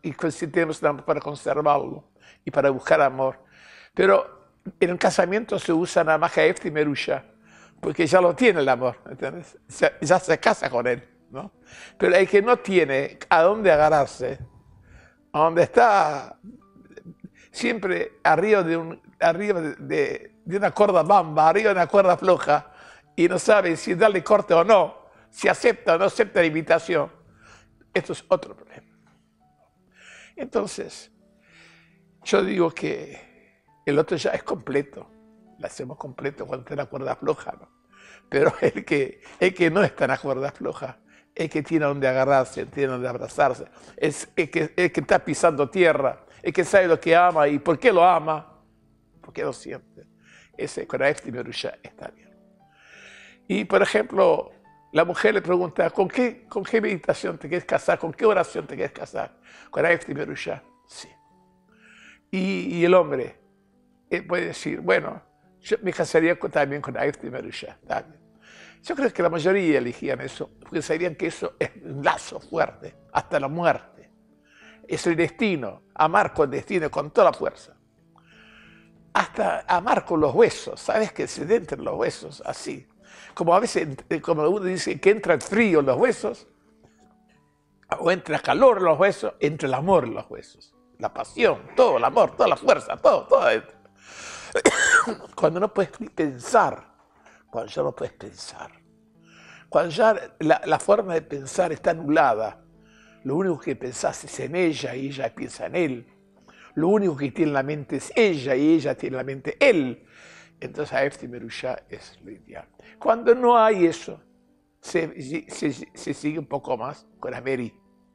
y si tenemos tiempo para conservarlo y para buscar amor. Pero en el casamiento se usa nada más que Efti Merusha, porque ya lo tiene el amor, ¿entiendes? Ya se casa con él, ¿no? Pero el que no tiene a dónde agarrarse, a donde está siempre arriba de, un, arriba de, de, de una cuerda bamba, arriba de una cuerda floja, y no sabe si darle corte o no, si acepta o no acepta la invitación, esto es otro problema. Entonces, yo digo que el otro ya es completo, lo hacemos completo cuando está en la cuerda floja, ¿no? Pero el que, el que no está en la cuerda floja, el que tiene donde agarrarse, tiene donde abrazarse, es el que, el que está pisando tierra, el que sabe lo que ama y por qué lo ama, porque lo siente. Ese con la Efti Merusha está bien. Y por ejemplo, la mujer le pregunta, ¿con qué, con qué meditación te quieres casar? ¿Con qué oración te quieres casar? Con la Efti Merusha, sí. Y, y el hombre él puede decir, bueno, yo me casaría con, también con la Efti Merusha, también. Yo creo que la mayoría elegían eso, porque sabían que eso es un lazo fuerte, hasta la muerte. Es el destino, amar con destino, con toda la fuerza. Hasta amar con los huesos, ¿sabes? Que se entran los huesos así. Como a veces, como uno dice que entra el frío en los huesos, o entra calor en los huesos, entra el amor en los huesos. La pasión, todo el amor, toda la fuerza, todo, todo adentro. Cuando no puedes ni pensar, cuando ya no puedes pensar, cuando ya la, la forma de pensar está anulada, lo único que pensás es en ella y ella piensa en él, lo único que tiene en la mente es ella y ella tiene en la mente él, entonces a Efti Merusha es lo ideal. Cuando no hay eso, se, se, se sigue un poco más con la Meri.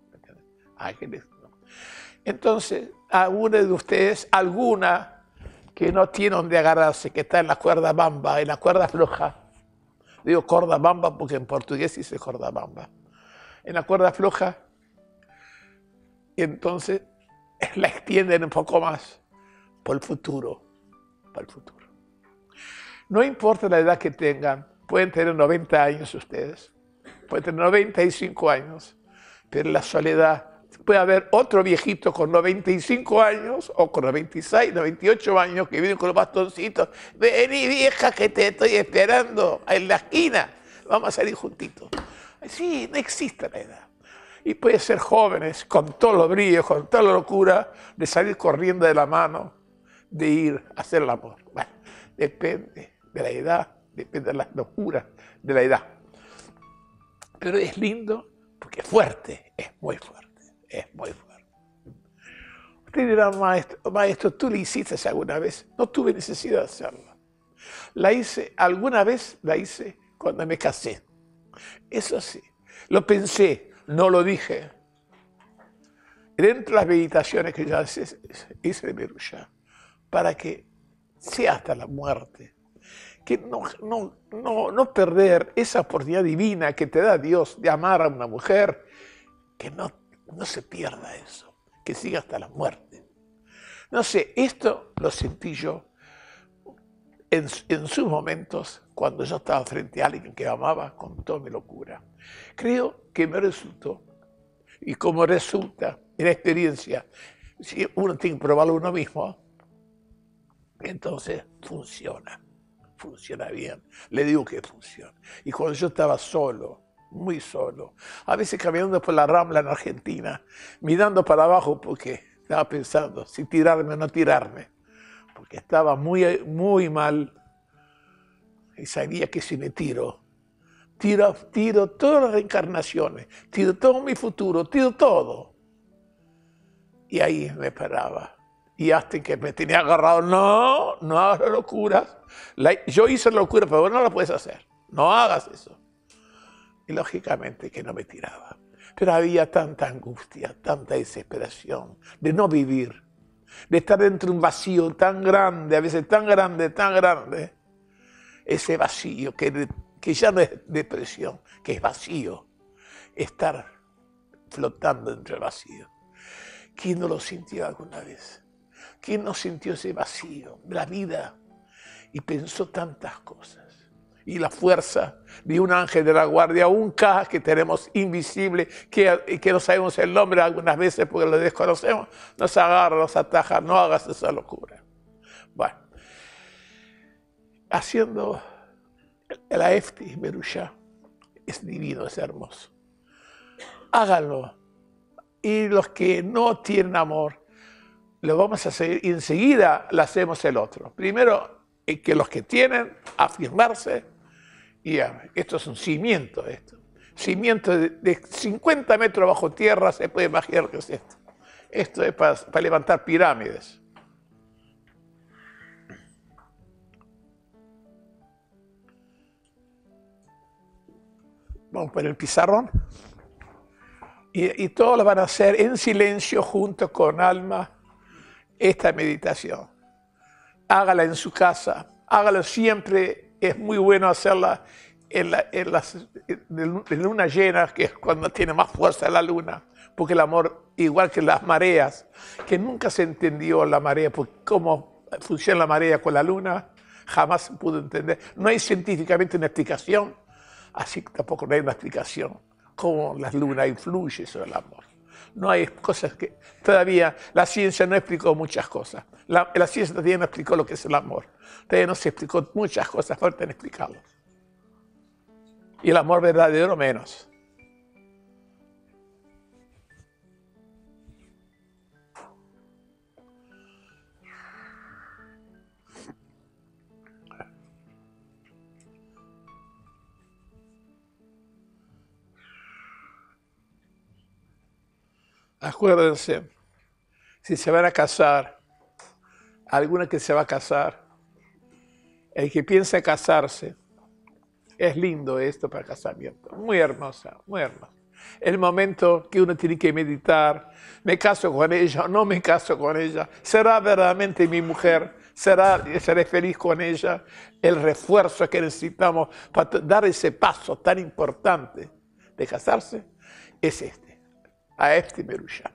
Entonces, alguna de ustedes, alguna que no tiene donde agarrarse, que está en la cuerda bamba, en la cuerda floja, digo corda bamba porque en portugués dice corda bamba, en la cuerda floja, y entonces la extienden un poco más por el futuro, para el futuro. No importa la edad que tengan, pueden tener noventa años ustedes, pueden tener noventa y cinco años, pero la soledad, puede haber otro viejito con noventa y cinco años o con noventa y seis, noventa y ocho años que viven con los bastoncitos. Vení vieja que te estoy esperando en la esquina, vamos a salir juntitos. Sí, no existe la edad. Y puede ser jóvenes con todos los brillos, con toda la locura de salir corriendo de la mano, de ir a hacer el amor. Bueno, depende de la edad, depende de las locuras de la edad. Pero es lindo porque es fuerte, es muy fuerte, es muy fuerte. Usted dirá, maestro, maestro, ¿tú lo hiciste alguna vez? No tuve necesidad de hacerlo. La hice, alguna vez la hice cuando me casé. Eso sí, lo pensé, no lo dije. Dentro de las meditaciones que yo hice de Merusha, para que sea hasta la muerte, que no, no, no, no perder esa oportunidad divina que te da Dios de amar a una mujer, que no, no se pierda eso, que siga hasta la muerte. No sé, esto lo sentí yo en, en sus momentos, cuando yo estaba frente a alguien que amaba con toda mi locura. Creo que me resultó, y como resulta en la experiencia, si uno tiene que probarlo uno mismo, entonces funciona. Funciona bien, le digo que funciona. Y cuando yo estaba solo, muy solo, a veces caminando por la Rambla en Argentina, mirando para abajo porque estaba pensando si tirarme o no tirarme, porque estaba muy, muy mal y sabía que si me tiro, tiro, tiro todas las reencarnaciones, tiro todo mi futuro, tiro todo. Y ahí me paraba. Y hasta que me tenía agarrado, no, no hagas locuras. La, yo hice locura, pero no lo puedes hacer. No hagas eso. Y lógicamente que no me tiraba. Pero había tanta angustia, tanta desesperación de no vivir, de estar dentro de un vacío tan grande, a veces tan grande, tan grande. Ese vacío que, que ya no es depresión, que es vacío. Estar flotando dentro del vacío. ¿Quién no lo sintió alguna vez? ¿Quién no sintió ese vacío de la vida y pensó tantas cosas? y la fuerza de un ángel de la guardia, un caja que tenemos invisible, que, que no sabemos el nombre algunas veces porque lo desconocemos, nos agarra, nos ataja, no hagas esa locura. Bueno, haciendo el Aefti Berusha es divino, es hermoso. Háganlo. Y los que no tienen amor, lo vamos a hacer y enseguida lo hacemos el otro. Primero, que los que tienen, afirmarse. Y ya, esto es un cimiento, esto. Cimiento de, de cincuenta metros bajo tierra, se puede imaginar que es esto. Esto es para, para levantar pirámides. Vamos por el pizarrón. Y, y todos lo van a hacer en silencio, junto con alma, esta meditación. Hágala en su casa, hágalo siempre. Es muy bueno hacerla en, la, en las en luna llena, que es cuando tiene más fuerza la luna, porque el amor, igual que las mareas, que nunca se entendió la marea, porque cómo funciona la marea con la luna, jamás se pudo entender. No hay científicamente una explicación, así que tampoco no hay una explicación cómo la luna influye sobre el amor. No hay cosas que... Todavía la ciencia no explicó muchas cosas. La, la ciencia todavía no explicó lo que es el amor. Todavía no se explicó muchas cosas, faltan explicarlas. Y el amor verdadero menos. Acuérdense, si se van a casar, alguna que se va a casar, el que piensa casarse, es lindo esto para casamiento, muy hermosa, muy hermosa. El momento que uno tiene que meditar, me caso con ella o no me caso con ella, será verdaderamente mi mujer, será, seré feliz con ella, el refuerzo que necesitamos para dar ese paso tan importante de casarse es este. Aefti Berusha.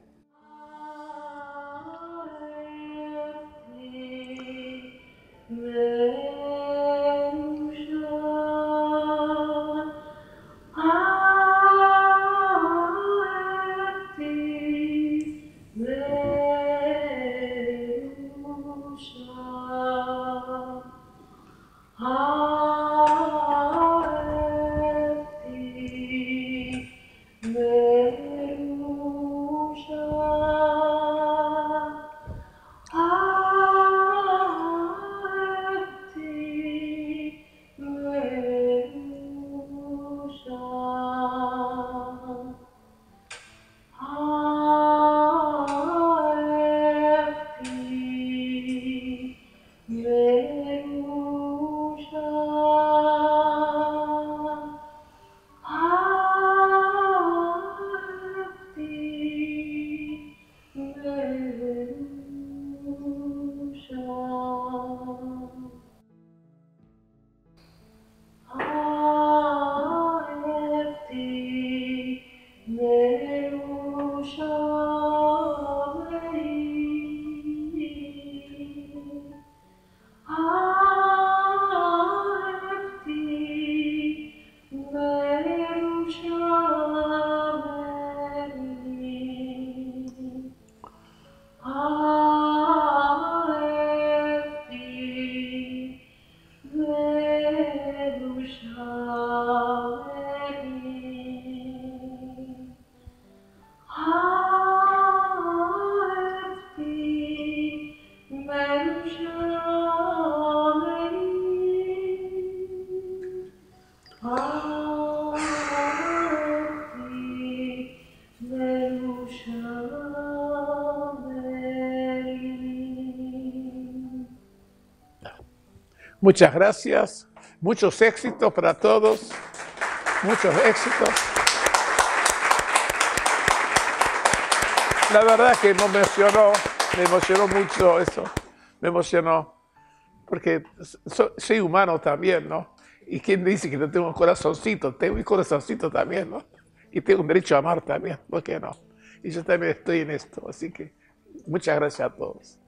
Muchas gracias, muchos éxitos para todos, muchos éxitos. La verdad que me emocionó, me emocionó mucho eso, me emocionó, porque so, soy humano también, ¿no? Y quién dice que no tengo un corazoncito, tengo mi corazoncito también, ¿no? Y tengo un derecho a amar también, ¿por qué no? Y yo también estoy en esto, así que muchas gracias a todos.